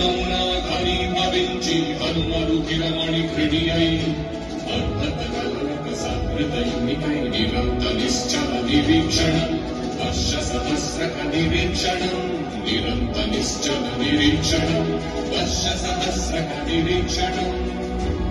ధరించి హనుమరు కిరమణి క్రీడియై అర్ధకలక సహృదయునికై నిరంత నిశ్చల నిరీక్షణం వర్ష సహస్రక నిరీక్షణం నిరంత నిశ్చల నిరీక్షణం వర్ష సహస్రక నిరీక్షణం